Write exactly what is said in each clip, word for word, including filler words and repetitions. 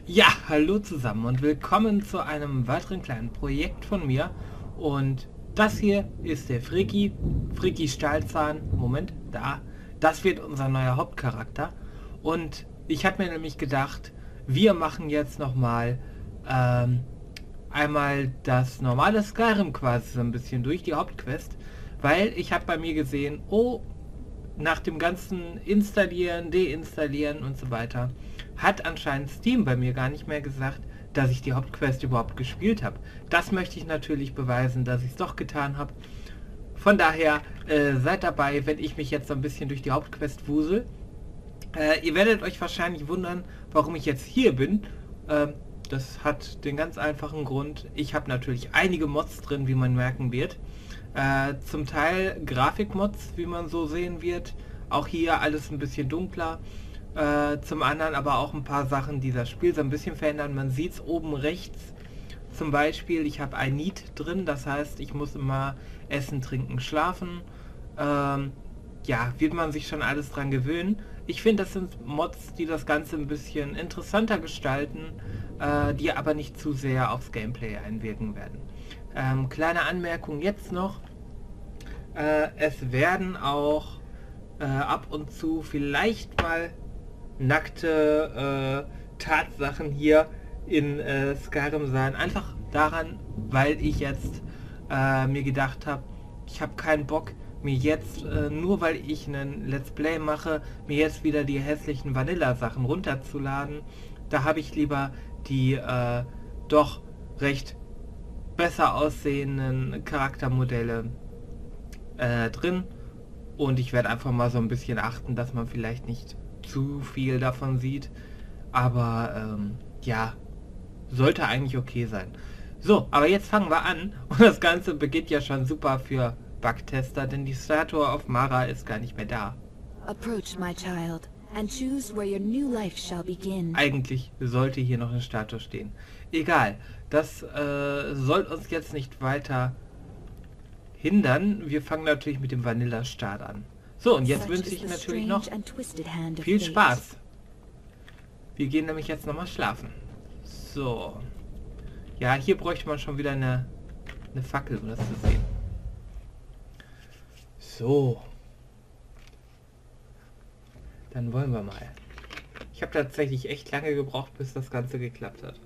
Ja, hallo zusammen und willkommen zu einem weiteren kleinen Projekt von mir. Und das hier ist der Friki, Friki Stahlzahn. Moment, da. Das wird unser neuer Hauptcharakter. Und ich habe mir nämlich gedacht, wir machen jetzt nochmal ähm, einmal das normale Skyrim quasi so ein bisschen durch, die Hauptquest. Weil ich habe bei mir gesehen, oh, nach dem ganzen Installieren, Deinstallieren und so weiter, hat anscheinend Steam bei mir gar nicht mehr gesagt, dass ich die Hauptquest überhaupt gespielt habe. Das möchte ich natürlich beweisen, dass ich es doch getan habe. Von daher äh, seid dabei, wenn ich mich jetzt so ein bisschen durch die Hauptquest wusel. Äh, ihr werdet euch wahrscheinlich wundern, warum ich jetzt hier bin. Äh, das hat den ganz einfachen Grund. Ich habe natürlich einige Mods drin, wie man merken wird. Äh, zum Teil Grafikmods, wie man so sehen wird. Auch hier alles ein bisschen dunkler. Äh, zum anderen aber auch ein paar Sachen, die das Spiel so ein bisschen verändern. Man sieht es oben rechts. Zum Beispiel, ich habe ein Need drin, das heißt, ich muss immer essen, trinken, schlafen. Ähm, ja, wird man sich schon alles dran gewöhnen. Ich finde, das sind Mods, die das Ganze ein bisschen interessanter gestalten, äh, die aber nicht zu sehr aufs Gameplay einwirken werden. Ähm, kleine Anmerkung jetzt noch. Äh, es werden auch äh, ab und zu vielleicht mal nackte äh, Tatsachen hier in äh, Skyrim sein. Einfach daran, weil ich jetzt äh, mir gedacht habe, ich habe keinen Bock, mir jetzt, äh, nur weil ich einen Let's Play mache, mir jetzt wieder die hässlichen Vanilla-Sachen runterzuladen. Da habe ich lieber die äh, doch recht besser aussehenden Charaktermodelle äh, drin. Und ich werde einfach mal so ein bisschen achten, dass man vielleicht nicht zu viel davon sieht. Aber ähm, ja, sollte eigentlich okay sein. So, aber jetzt fangen wir an. Und das Ganze beginnt ja schon super für Bugtester, denn die Statue auf Mara ist gar nicht mehr da. Approach, my child, and choose where your new life shall begin. Eigentlich sollte hier noch eine Statue stehen. Egal, das äh, soll uns jetzt nicht weiter hindern. Wir fangen natürlich mit dem Vanilla-Start an. So, und jetzt wünsche ich natürlich noch viel Spaß. Wir gehen nämlich jetzt nochmal schlafen. So. Ja, hier bräuchte man schon wieder eine, eine Fackel, um das zu sehen. So. Dann wollen wir mal. Ich habe tatsächlich echt lange gebraucht, bis das Ganze geklappt hat.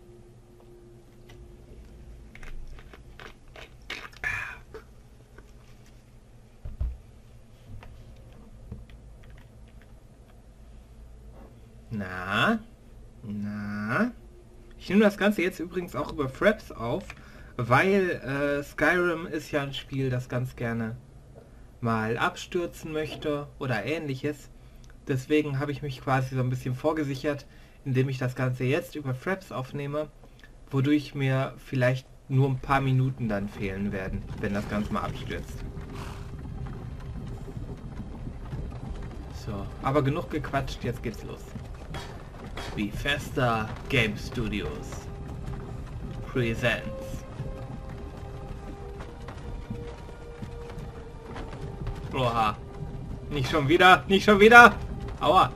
Na, na. Ich nehme das Ganze jetzt übrigens auch über Fraps auf, weil äh, Skyrim ist ja ein Spiel, das ganz gerne mal abstürzen möchte oder ähnliches. Deswegen habe ich mich quasi so ein bisschen vorgesichert, indem ich das Ganze jetzt über Fraps aufnehme, wodurch mir vielleicht nur ein paar Minuten dann fehlen werden, wenn das Ganze mal abstürzt. So, aber genug gequatscht, jetzt geht's los. Bethesda Game Studios presents. Oha. Nicht schon wieder, nicht schon wieder. Aua.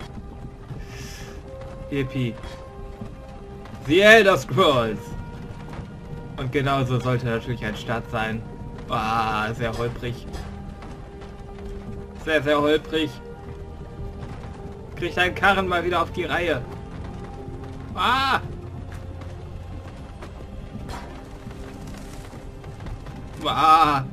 Yippie. The Elder Scrolls. Und genauso sollte natürlich ein Start sein. Ah, sehr holprig. Sehr, sehr holprig. Krieg deinen Karren mal wieder auf die Reihe. Ah! Ah!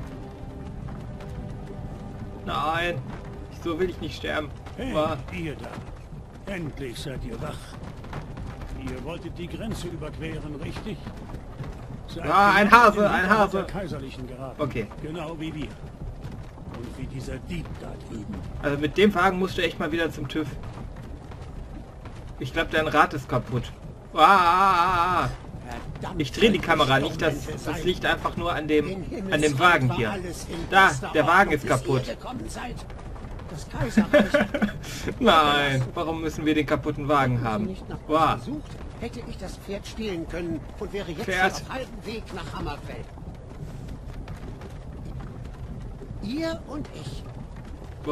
Nein! So will ich nicht sterben. Hey, Ah. ihr da. Endlich seid ihr wach. Ihr wolltet die Grenze überqueren, richtig? Seid Ah, ein genau Hase, in die ein Hand Hase. der Kaiserlichen geraten. Okay. Genau wie wir. Und wie dieser Dieb da drüben. Also mit dem Wagen musst du echt mal wieder zum TÜV. Ich glaube, dein Rad ist kaputt. Ah! Verdammt, Ich drehe die Kamera nicht, das, Mensch das sein. liegt einfach nur an dem, In an dem Himmelsreich Wagen war hier. alles in Da, bester der Wagen Ordnung, ist bis kaputt. ihr gekommen seid. Das Kaiserreich. Nein, warum müssen wir den kaputten Wagen haben? Nicht nach Wow. uns gesucht, hätte ich das Pferd stehlen können und wäre jetzt Pferd. auf halbem Weg nach Hammerfeld. Ihr und ich.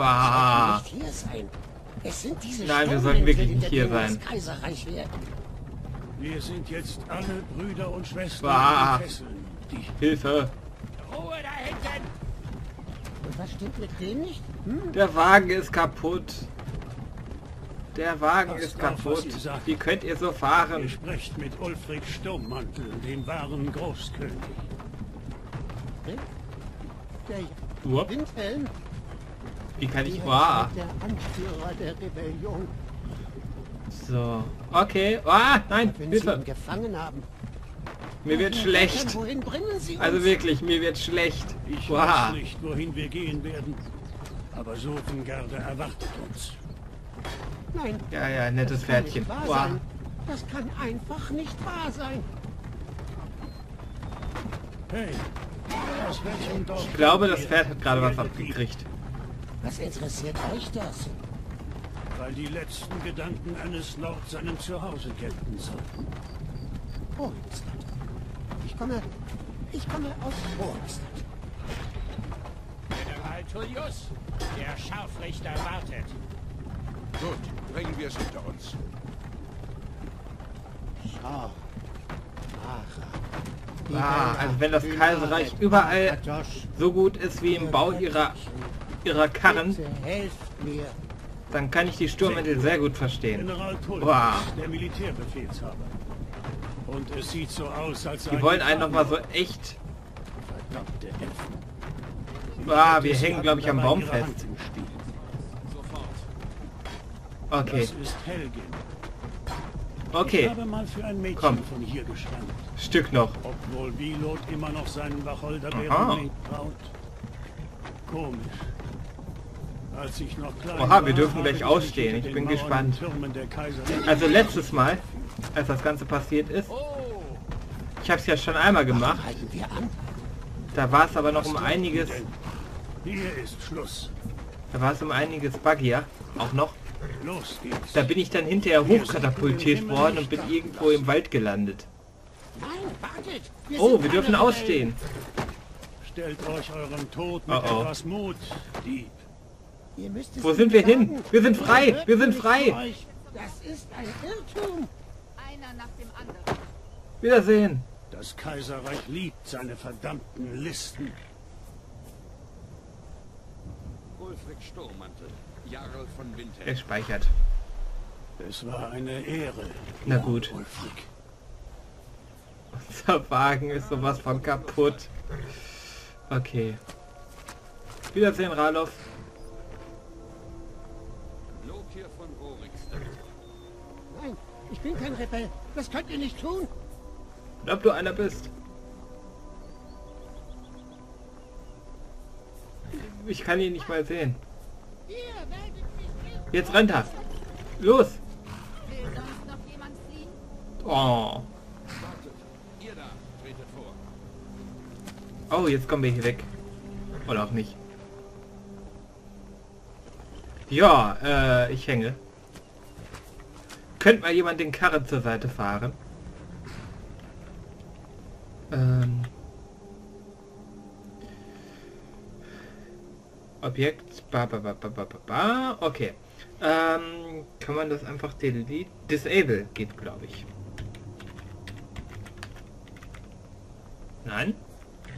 Wow. Nicht hier sein. Es sind diese Nein, wir Sturmwinde, sollten wirklich die nicht hier gegen sein. das Kaiserreich werden. Wir sind jetzt alle Brüder und Schwestern Bah. in Fesseln. Die Hilfe! Ruhe da hinten! Und was stimmt mit dem nicht? Hm? Der Wagen ist kaputt. Der Wagen Passt ist auf, kaputt. was ihr sagt. Wie könnt ihr so Ihr fahren? sprecht mit Ulfric Sturmmantel, dem wahren Großkönig. Der Uop. Windhelm? Wie kann ich... Der Wow. ist der Anführer der Rebellion. So. Okay. Ah, nein. Wenn sie ihn Hilfe. gefangen haben. Mir wird schlecht. Wohin bringen sie uns? Also wirklich, mir wird schlecht. Ich Wow. weiß nicht, wohin wir gehen werden, aber Sofengarde erwartet uns. Nein. Ja, ja, nettes das kann Pferdchen. nicht wahr Wow. sein. Das kann einfach nicht wahr sein. Hey, aus welchem Dorf? Ich glaube, das kommt Pferd ihr? hat gerade was Ihr abgekriegt. Was interessiert euch das? Weil die letzten Gedanken eines Lords seinem Zuhause gelten sollten. Rorikstadt. Ich komme... Ich komme aus Rorikstadt. General Tullius, der Scharfrichter wartet. Gut, bringen wir es hinter uns. Schau. Ah, also wenn das Kaiserreich überall so gut ist wie im Bau ihrer, ihrer Karren, Bitte helft mir. dann kann ich die Sturmmittel sehr gut verstehen. General Tullius, Wow. der Militärbefehlshaber. Und es sieht so aus, als Die wollen einen noch mal so echt... Verdammte Elfen. Ah, wir Sie hängen, haben glaube ich, am dabei Baum ihre fest. Hand im Spiel. Okay, Das ist Helgin. Ich okay. habe mal für ein Mädchen Komm. von hier geschwärmt. Stück noch. Obwohl Wilot immer noch seinen Aha. Wacholderbeeren traut. Komisch. Als ich noch klein Oha, war, wir dürfen habe gleich ich ausstehen. hinter Ich den bin Mauern und gespannt. Türmen der Kaiserlichen Also letztes Mal, als das Ganze passiert ist, ich habe es ja schon einmal gemacht, Halten wir an. da war es aber noch um einiges, Hier ist Schluss. da war es um einiges buggier, auch noch. Los geht's. Da bin ich dann hinterher hochkatapultiert worden und bin irgendwo im Wald gelandet. Nein, wartet. Wir Oh, sind wir dürfen alle ausstehen. Stellt euch eurem Tod mit Oh, oh. etwas Mut, Dieb. Rebellen. Ihr müsst es Wo ihm sind wir sagen. hin? Wir sind frei! Hört Wir sind nicht frei! auf euch. Das ist ein Irrtum. Einer nach dem anderen. Wiedersehen! Das Kaiserreich liebt seine verdammten Listen. Ulfric Sturmmantel, Jarl von Er Windhelm. speichert. Es war eine Ehre. Na gut. Ulfric. Unser Wagen ist sowas von kaputt. Okay. Wiedersehen, Ralof. Lothir von Rorikstadt. Nein, ich bin kein Rebell. Das könnt ihr nicht tun. Und ob du einer bist. Ich kann ihn nicht mal sehen. Ihr werdet mich Jetzt rennt er. Los! Will sonst noch jemand fliehen? Oh. Ihr da, tretet vor. Oh, jetzt kommen wir hier weg. Oder auch nicht. Ja, äh, ich hänge. Könnte mal jemand den Karren zur Seite fahren? Ähm. Objekt. Ba, ba, ba, ba, ba, ba, ba. Okay. Ähm, kann man das einfach delete? Disable geht, glaube ich. Nein?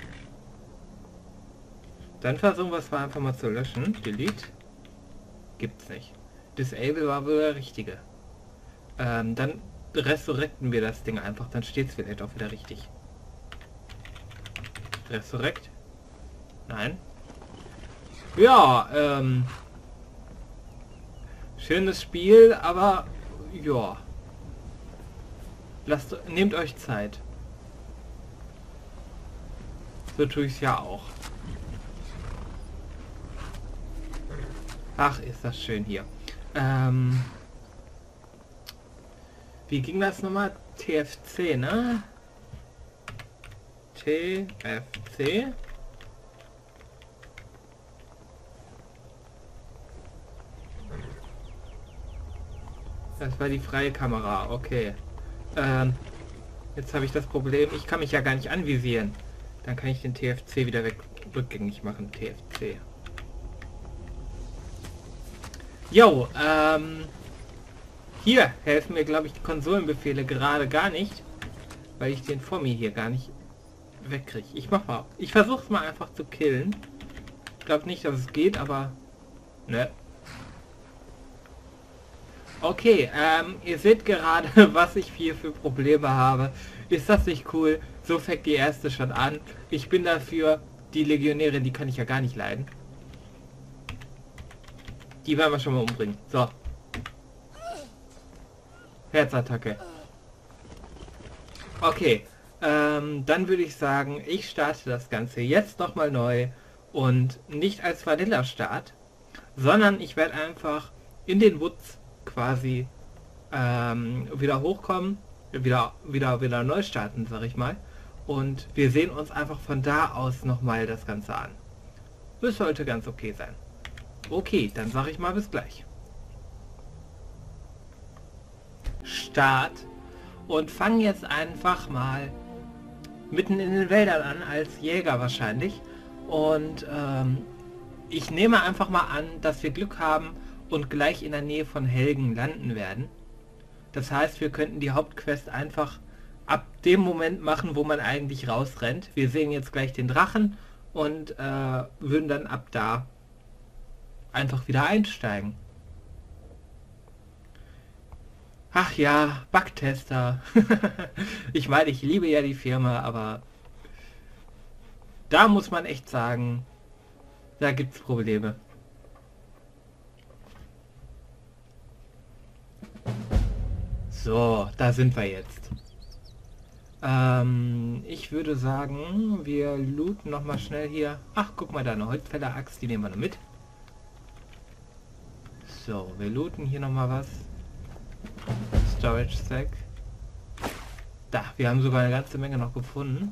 Dann versuchen wir es mal einfach mal zu löschen. Delete. Gibt's nicht. Disable war wohl der richtige. Ähm, dann resurrecten wir das Ding einfach. Dann steht es vielleicht auch wieder richtig. Resurrect? Nein. Ja, ähm... schönes Spiel, aber... ja. Lasst... Nehmt euch Zeit. So tue ich es ja auch. Ach, ist das schön hier. Ähm, wie ging das nochmal? T F C, ne? T F C. Das war die freie Kamera, okay. Ähm, jetzt habe ich das Problem, ich kann mich ja gar nicht anvisieren. Dann kann ich den T F C wieder weg rückgängig machen. T F C. Jo, ähm, Hier helfen mir, glaube ich, die Konsolenbefehle gerade gar nicht, weil ich den vor mir hier gar nicht wegkriege. Ich mach mal. Ich versuche es mal einfach zu killen. Ich glaube nicht, dass es geht, aber ne. Okay, ähm, ihr seht gerade, was ich hier für Probleme habe. Ist das nicht cool? So fängt die erste schon an. Ich bin dafür, die Legionäre, die kann ich ja gar nicht leiden. Die werden wir schon mal umbringen. So. Herzattacke. Okay, ähm, dann würde ich sagen, ich starte das Ganze jetzt nochmal neu und nicht als Vanilla-Start, sondern ich werde einfach in den Woods quasi ähm, wieder hochkommen, wieder, wieder, wieder neu starten, sag ich mal. Und wir sehen uns einfach von da aus nochmal das Ganze an. Das sollte ganz okay sein. Okay, dann sage ich mal bis gleich. Start. Und fangen jetzt einfach mal mitten in den Wäldern an, als Jäger wahrscheinlich. Und ähm, ich nehme einfach mal an, dass wir Glück haben und gleich in der Nähe von Helgen landen werden. Das heißt, wir könnten die Hauptquest einfach ab dem Moment machen, wo man eigentlich rausrennt. Wir sehen jetzt gleich den Drachen und äh, würden dann ab da einfach wieder einsteigen. Ach ja, Bugtester. Ich meine, ich liebe ja die Firma, aber da muss man echt sagen, da gibt es Probleme. So, da sind wir jetzt. Ähm, ich würde sagen, wir looten noch mal schnell hier. Ach, guck mal, da eine Holzfäller-Axt, die nehmen wir noch mit. So, wir looten hier noch mal was. Storage Stack. Da, wir haben sogar eine ganze Menge noch gefunden.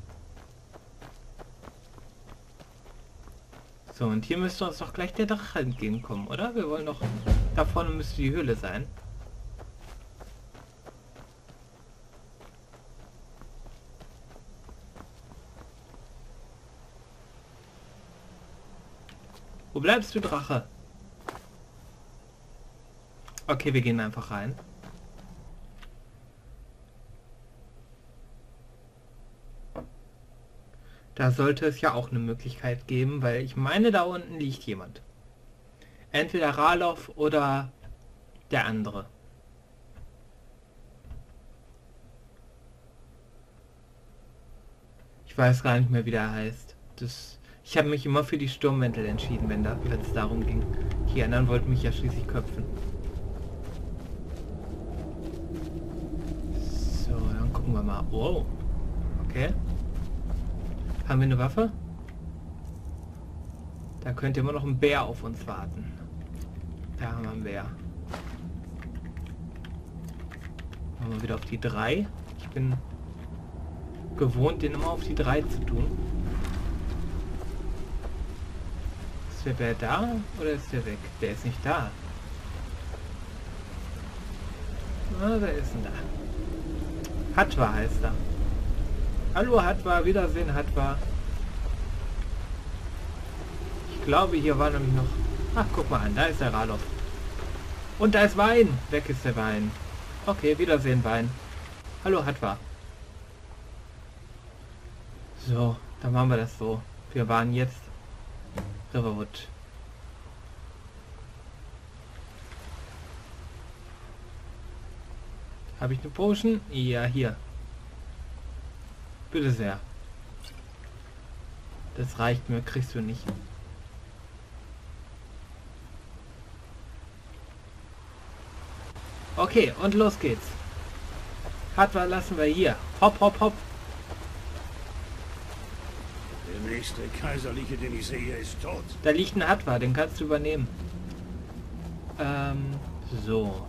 So, und hier müsste uns doch gleich der Drache entgegenkommen, oder? Wir wollen doch... Da vorne müsste die Höhle sein. Wo bleibst du, Drache? Okay, wir gehen einfach rein. Da sollte es ja auch eine Möglichkeit geben, weil ich meine, da unten liegt jemand. Entweder Ralof oder der andere. Ich weiß gar nicht mehr, wie der heißt. Das, ich habe mich immer für die Sturmmäntel entschieden, wenn da, wenn es darum ging. Die anderen wollten mich ja schließlich köpfen. So, dann gucken wir mal. Wow. Okay. Haben wir eine Waffe? Da könnte immer noch ein Bär auf uns warten. Da haben wir einen Bär. Machen wir wieder auf die drei. Ich bin gewohnt, den immer auf die drei zu tun. Ist der Bär da oder ist der weg? Der ist nicht da. Na, wer ist denn da? Hatwa heißt er. Hallo Hatwa, Wiedersehen Hatwa. Ich glaube, hier war nämlich noch... Ach, guck mal an, da ist der Ralof. Und da ist Wein. Weg ist der Wein. Okay, Wiedersehen Wein. Hallo Hatwa. So, dann machen wir das so. Wir waren jetzt Riverwood. Habe ich eine Potion? Ja, hier. Bitte sehr. Das reicht mir, kriegst du nicht. Okay, und los geht's. Hatwa lassen wir hier. Hopp, hopp, hopp. Der nächste Kaiserliche, den ich sehe, ist tot. Da liegt ein Hatwa, den kannst du übernehmen. Ähm, so.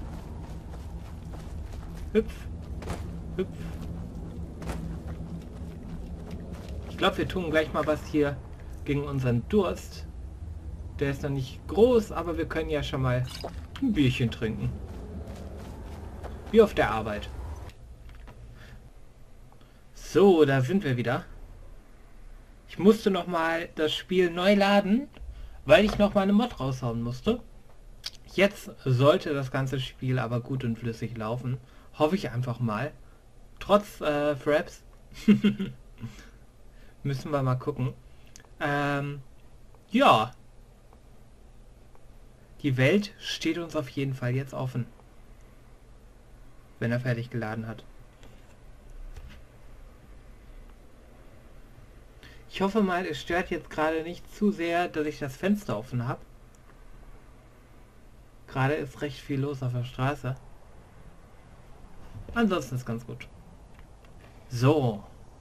Hüpf. Hüpf. Ich glaube, wir tun gleich mal was hier gegen unseren Durst. Der ist noch nicht groß, aber wir können ja schon mal ein Bierchen trinken. Wie auf der Arbeit. So, da sind wir wieder. Ich musste noch mal das Spiel neu laden, weil ich noch mal eine Mod raushauen musste. Jetzt sollte das ganze Spiel aber gut und flüssig laufen. Hoffe ich einfach mal. Trotz äh, Fraps. Müssen wir mal gucken. Ähm, ja. Die Welt steht uns auf jeden Fall jetzt offen. Wenn er fertig geladen hat. Ich hoffe mal, es stört jetzt gerade nicht zu sehr, dass ich das Fenster offen habe. Gerade ist recht viel los auf der Straße. Ansonsten ist ganz gut. So.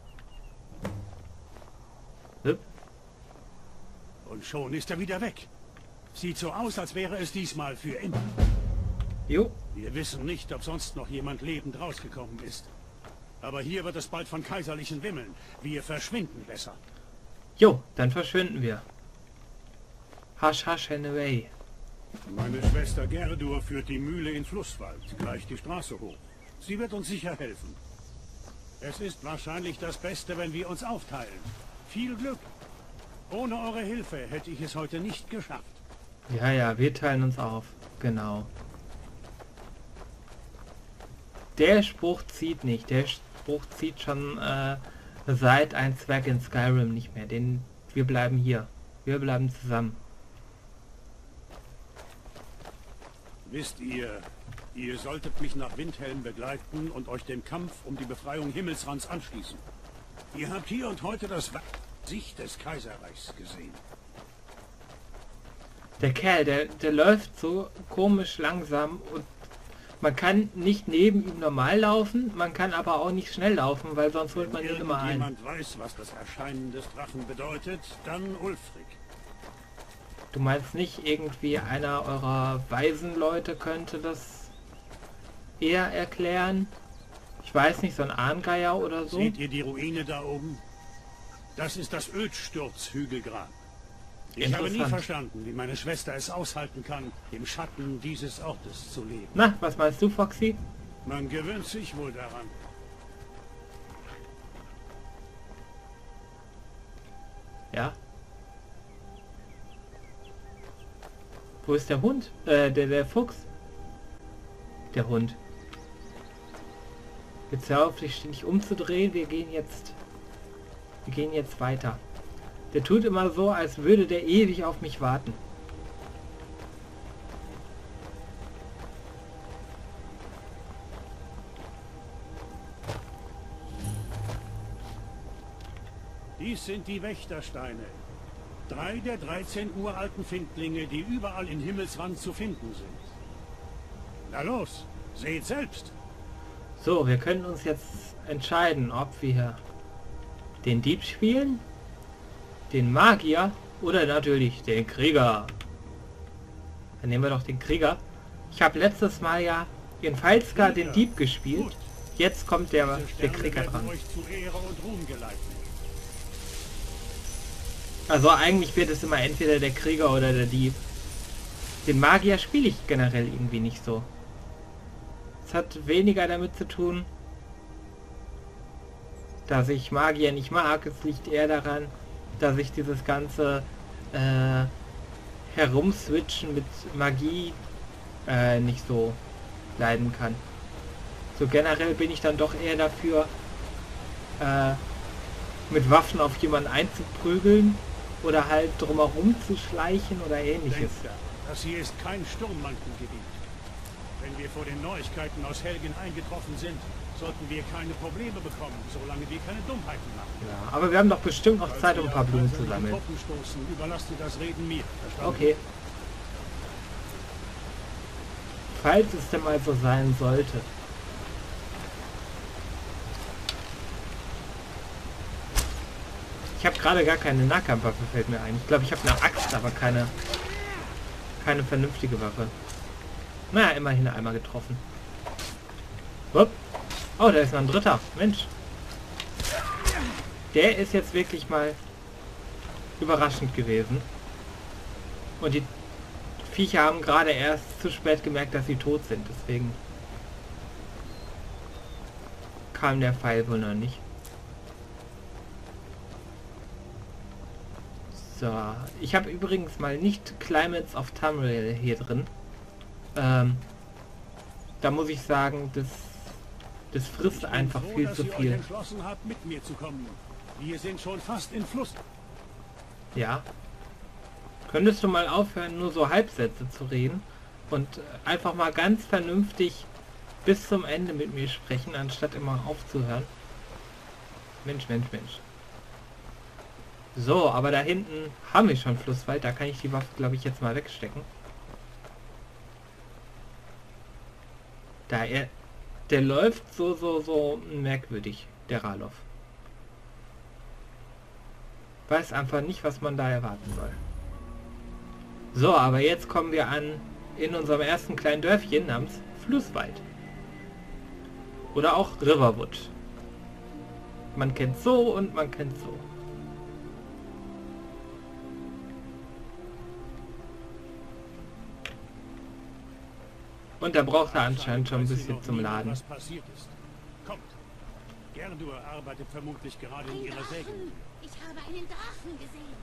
Hüpp. Und schon ist er wieder weg. Sieht so aus, als wäre es diesmal für immer. Jo. Wir wissen nicht, ob sonst noch jemand lebend rausgekommen ist. Aber hier wird es bald von kaiserlichen wimmeln. Wir verschwinden besser. Jo, dann verschwinden wir. Hasch, hasch, and away. Meine Schwester Gerdur führt die Mühle in Flusswald, gleich die Straße hoch. Sie wird uns sicher helfen. Es ist wahrscheinlich das Beste, wenn wir uns aufteilen. Viel Glück. Ohne eure Hilfe hätte ich es heute nicht geschafft. Ja, ja, wir teilen uns auf. Genau. Der Spruch zieht nicht. Der Spruch zieht schon äh, seit ein Zwerg in Skyrim nicht mehr. Den, wir bleiben hier. Wir bleiben zusammen. Wisst ihr, ihr solltet mich nach Windhelm begleiten und euch dem Kampf um die Befreiung Himmelsrands anschließen. Ihr habt hier und heute das Gesicht des Kaiserreichs gesehen. Der Kerl, der, der läuft so komisch langsam und man kann nicht neben ihm normal laufen, man kann aber auch nicht schnell laufen, weil sonst holt man ihn immer ein. Wenn jemand weiß, was das Erscheinen des Drachen bedeutet, dann Ulfric. Du meinst nicht irgendwie einer eurer weisen Leute könnte das eher erklären? Ich weiß nicht, so ein Ahngeier oder so? Seht ihr die Ruine da oben? Das ist das Ödstürzhügelgrab. Ich habe nie verstanden, wie meine Schwester es aushalten kann, im Schatten dieses Ortes zu leben. Na, was meinst du, Foxy? Man gewöhnt sich wohl daran. Ja. Wo ist der Hund? Äh, der, der Fuchs. Der Hund. Jetzt hör auf, dich ständig umzudrehen. Wir gehen jetzt... Wir gehen jetzt weiter. Der tut immer so, als würde der ewig auf mich warten. Dies sind die Wächtersteine. Drei der dreizehn uralten Findlinge, die überall in Himmelsrand zu finden sind. Na los, seht selbst. So, wir können uns jetzt entscheiden, ob wir den Dieb spielen, den Magier oder natürlich den Krieger. Dann nehmen wir doch den Krieger. Ich habe letztes Mal ja in Falska den Dieb gespielt. Jetzt kommt der, der Krieger dran. Euch zu Ehre und Ruhm geleiten. Also eigentlich wird es immer entweder der Krieger oder der Dieb. Den Magier spiele ich generell irgendwie nicht so. Es hat weniger damit zu tun, dass ich Magier nicht mag. Es liegt eher daran, dass ich dieses ganze äh, Herumswitchen mit Magie äh, nicht so leiden kann. So generell bin ich dann doch eher dafür, äh, mit Waffen auf jemanden einzuprügeln oder halt drumherum zu schleichen oder ähnliches. Denkt, das hier ist kein Sturmmantengebiet. Wenn wir vor den Neuigkeiten aus Helgen eingetroffen sind, sollten wir keine Probleme bekommen, solange wir keine Dummheiten machen. Ja, aber wir haben doch bestimmt noch Zeit, um ein paar Blumen zu sammeln. Stoßen, überlasst ihr das Reden mir. Verstanden? Okay. Falls es denn mal so sein sollte. Ich habe gerade gar keine Nahkampfwaffe, fällt mir ein. Ich glaube, ich habe eine Axt, aber keine keine vernünftige Waffe. Naja, immerhin einmal getroffen. Wupp. Oh, da ist noch ein dritter. Mensch. Der ist jetzt wirklich mal überraschend gewesen. Und die Viecher haben gerade erst zu spät gemerkt, dass sie tot sind. Deswegen kam der Pfeil wohl noch nicht. So, ich habe übrigens mal nicht Climates of Tamriel hier drin. Ähm, da muss ich sagen, das, das frisst Ich bin einfach froh, viel dass zu ihr euch viel. entschlossen habt, mit mir zu kommen. Wir sind schon fast in Fluss. Ja. Könntest du mal aufhören, nur so Halbsätze zu reden und einfach mal ganz vernünftig bis zum Ende mit mir sprechen, anstatt immer aufzuhören? Mensch, Mensch, Mensch. So, aber da hinten haben wir schon Flusswald. Da kann ich die Waffe, glaube ich, jetzt mal wegstecken. Da er... Der läuft so, so, so merkwürdig, der Ralof. Weiß einfach nicht, was man da erwarten soll. So, aber jetzt kommen wir an in unserem ersten kleinen Dörfchen namens Flusswald. Oder auch Riverwood. Man kennt so und man kennt so. Und da braucht er anscheinend schon ein bisschen zum Laden. Was passiert ist. Kommt. Gerdur arbeitet vermutlich gerade in ihrer Säge. Ich habe einen Drachen gesehen.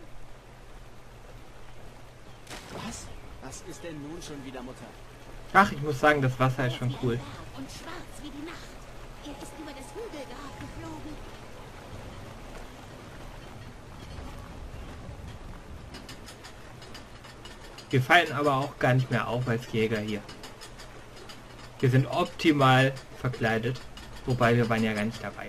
Was? Was ist denn nun schon wieder, Mutter? Ach, ich muss sagen, das Wasser ist schon cool. Und schwarz wie die Nacht. Er ist über das Hügelgrab geflogen. Wir fallen aber auch gar nicht mehr auf als Jäger hier. Wir sind optimal verkleidet, wobei wir waren ja gar nicht dabei.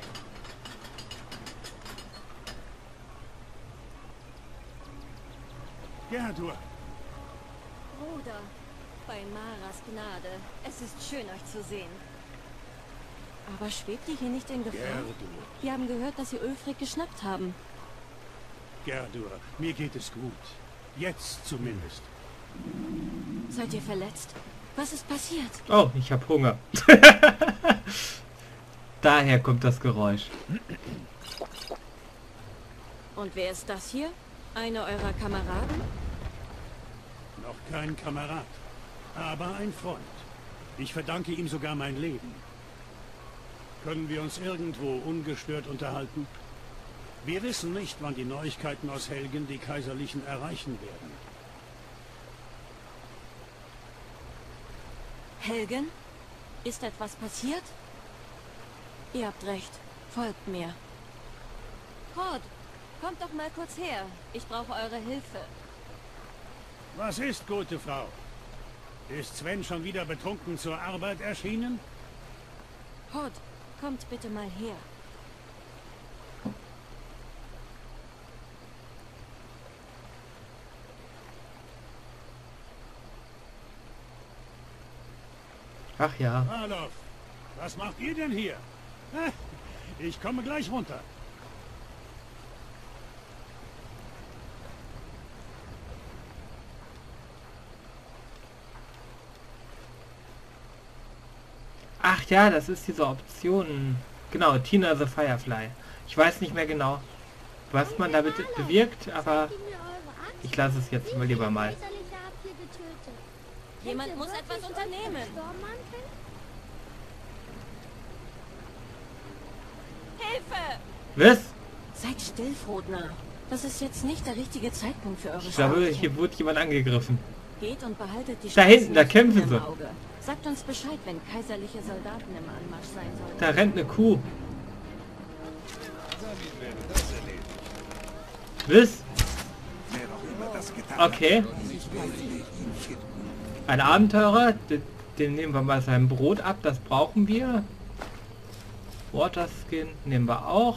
Gerdur, Bruder, bei Maras Gnade. Es ist schön, euch zu sehen. Aber schwebt ihr hier nicht in Gefahr? Gerdur, Wir haben gehört, dass sie Ulfric geschnappt haben. Gerdur, mir geht es gut. Jetzt zumindest. Seid ihr verletzt? Was ist passiert? Oh, ich habe Hunger. Daher kommt das Geräusch. Und wer ist das hier? Einer eurer Kameraden? Noch kein Kamerad, aber ein Freund. Ich verdanke ihm sogar mein Leben. Können wir uns irgendwo ungestört unterhalten? Wir wissen nicht, wann die Neuigkeiten aus Helgen die Kaiserlichen erreichen werden. Helgen? Ist etwas passiert? Ihr habt recht. Folgt mir. Hord, kommt doch mal kurz her. Ich brauche eure Hilfe. Was ist, gute Frau? Ist Sven schon wieder betrunken zur Arbeit erschienen? Hord, kommt bitte mal her. Ach ja. Ralof, was macht ihr denn hier? Hä? Ich komme gleich runter. Ach ja, das ist diese Option. Genau, Tina the Firefly. Ich weiß nicht mehr genau, was man damit bewirkt, aber ich lasse es jetzt mal lieber mal. Jemand muss etwas unternehmen. Hilfe! Was? Seid still, Frodner. Das ist jetzt nicht der richtige Zeitpunkt für eure Ich glaube, Sprüche. hier wurde jemand angegriffen. Geht und behaltet die Da hinten, da Straßen kämpfen im sie. Auge. Sagt uns Bescheid, wenn kaiserliche Soldaten im Anmarsch sein sollten. Da rennt eine Kuh. Was? Okay. Ein Abenteurer, den, den nehmen wir mal sein Brot ab, das brauchen wir. Waterskin nehmen wir auch.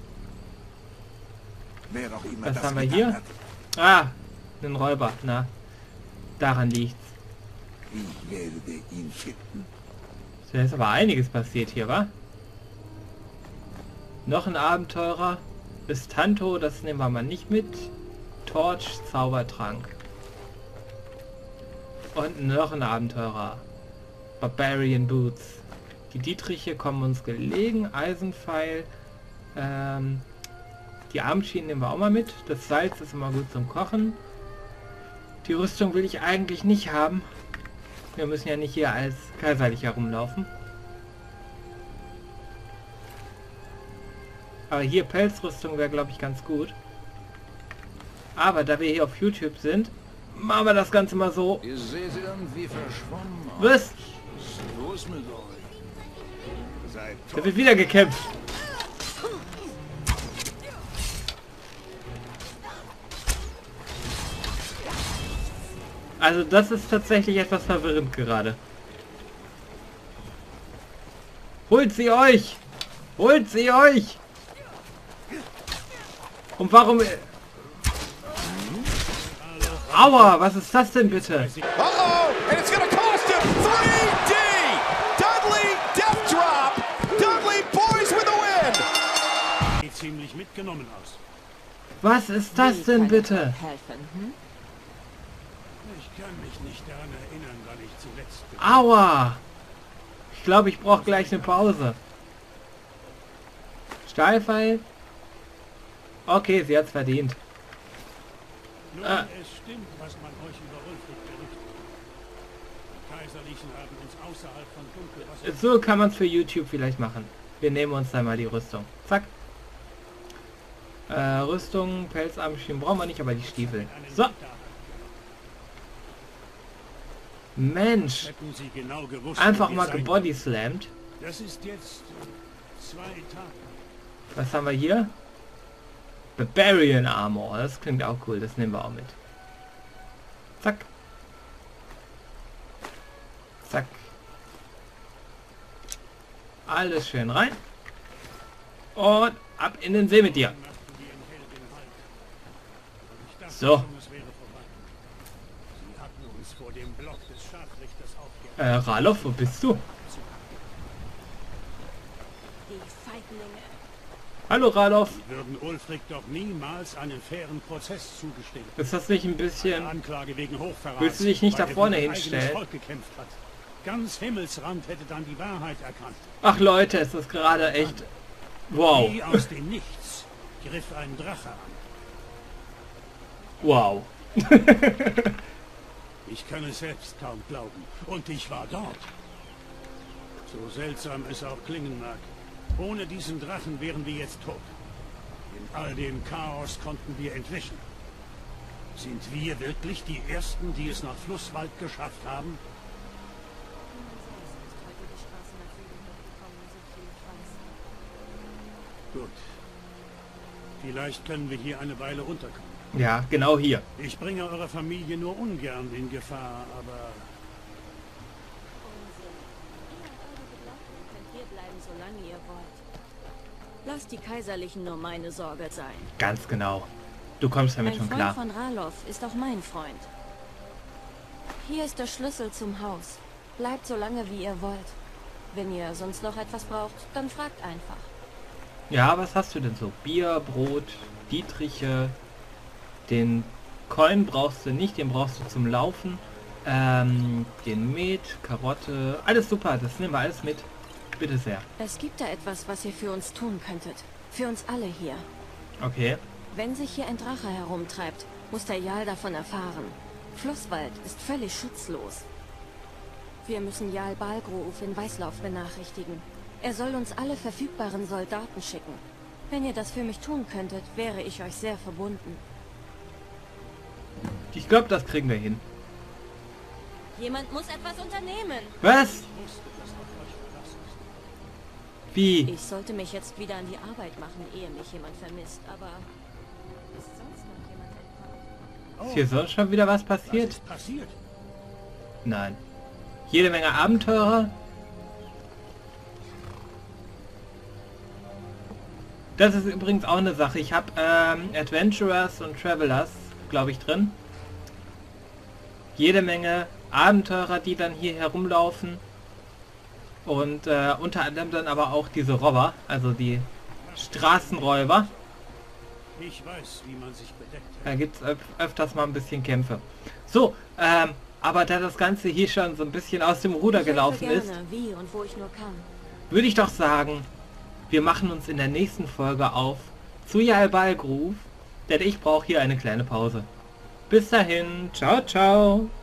Was haben wir hier? Ah, ein Räuber, na. Daran liegt's. Ich werde ihn finden. Da ist aber einiges passiert hier, wa? Noch ein Abenteurer. Ist Tanto, das nehmen wir mal nicht mit. Torch, Zaubertrank. Und noch ein Abenteurer. Barbarian Boots. Die Dietriche kommen uns gelegen. Eisenpfeil. Ähm, die Armschienen nehmen wir auch mal mit. Das Salz ist immer gut zum Kochen. Die Rüstung will ich eigentlich nicht haben. Wir müssen ja nicht hier als kaiserlich herumlaufen. Aber hier Pelzrüstung wäre, glaube ich, ganz gut. Aber da wir hier auf YouTube sind, machen wir das Ganze mal so. Ihr seht irgendwie verschwommen aus. Was? Was ist los mit euch? Seid Da wird wieder gekämpft. Also das ist tatsächlich etwas verwirrend gerade. Holt sie euch! Holt sie euch! Und warum... Aua, was ist das denn bitte? Uh-oh, and it's gonna cost him three D! Dudley Death Drop! Dudley Boys with the win! sieht ziemlich mitgenommen aus. Was ist das denn bitte? Helfen, hm? Ich kann mich nicht daran erinnern, wann ich zuletzt... Aua! Ich glaube, ich brauche gleich eine Pause. Stahlpfeil? Okay, sie hat's verdient. Nun, Ah. es stimmt, was man euch über Ulfric berichtet. Die Kaiserlichen haben uns außerhalb von Dunkelwasser... So kann man es für YouTube vielleicht machen. Wir nehmen uns dann mal die Rüstung. Zack. Äh, Rüstung, Pelzarmschienen brauchen wir nicht, aber die Stiefel. So. Mensch. Hätten sie genau gewusst, Einfach wo wir mal sein gebodyslammt. können. Das ist jetzt äh, zwei Etappen. Was haben wir hier? Barbarian Armor. Das klingt auch cool. Das nehmen wir auch mit. Zack. Zack. Alles schön rein. Und ab in den See mit dir. So. Sie hatten uns vor dem Block des Scharfrichters aufgehalten. Äh, Ralof, wo bist du? Die Feiglinge. Hallo Ralof. Sie würden Ulfric doch niemals einen fairen Prozess zugestehen. Ist das nicht ein Eine bisschen... Anklage wegen Hochverrats. Willst du dich nicht weil da er vorne für sein eigenes hinstellen? Volk gekämpft hat. Ganz Himmelsrand hätte dann die Wahrheit erkannt. Ach Leute, es ist gerade echt... Wow. Wie aus dem Nichts griff ein Drache an. Wow. Ich kann es selbst kaum glauben. Und ich war dort. So seltsam es auch klingen mag. Ohne diesen Drachen wären wir jetzt tot. In all dem Chaos konnten wir entwischen. Sind wir wirklich die Ersten, die es nach Flusswald geschafft haben? Gut. Vielleicht können wir hier eine Weile unterkommen. Ja, genau hier. Ich bringe eure Familie nur ungern in Gefahr, aber... Könnt hier bleiben, solange ihr wollt. Lasst die Kaiserlichen nur meine Sorge sein. Ganz genau. Du kommst damit Ein schon Freund klar. von Ralof ist auch mein Freund. Hier ist der Schlüssel zum Haus. Bleibt so lange, wie ihr wollt. Wenn ihr sonst noch etwas braucht, dann fragt einfach. Ja, was hast du denn so? Bier, Brot, Dietriche. Den Coin brauchst du nicht, den brauchst du zum Laufen. Ähm, den Met, Karotte, alles super, das nehmen wir alles mit. Bitte sehr. Es gibt da etwas, was ihr für uns tun könntet. Für uns alle hier. Okay. Wenn sich hier ein Drache herumtreibt, muss der Jarl davon erfahren. Flusswald ist völlig schutzlos. Wir müssen Jarl Balgruf in Weißlauf benachrichtigen. Er soll uns alle verfügbaren Soldaten schicken. Wenn ihr das für mich tun könntet, wäre ich euch sehr verbunden. Ich glaube, das kriegen wir hin. Jemand muss etwas unternehmen. Was? Wie? Ich sollte mich jetzt wieder an die Arbeit machen, ehe mich jemand vermisst, aber... Ist sonst noch jemand entkommen? Ist hier sonst schon wieder was Was passiert? ist passiert? Nein. Jede Menge Abenteurer. Das ist übrigens auch eine Sache. Ich habe ähm, Adventurers und Travelers, glaube ich, drin. Jede Menge Abenteurer, die dann hier herumlaufen. Und äh, unter anderem dann aber auch diese Robber, also die Straßenräuber. Ich weiß, wie man sich bedeckt. Da gibt es öf öfters mal ein bisschen Kämpfe. So, ähm, aber da das Ganze hier schon so ein bisschen aus dem Ruder Ich helfe gelaufen gerne, ist, wie und wo ich nur kann. würde ich doch sagen, wir machen uns in der nächsten Folge auf zu Jarl Balgruf, denn ich brauche hier eine kleine Pause. Bis dahin, ciao, ciao.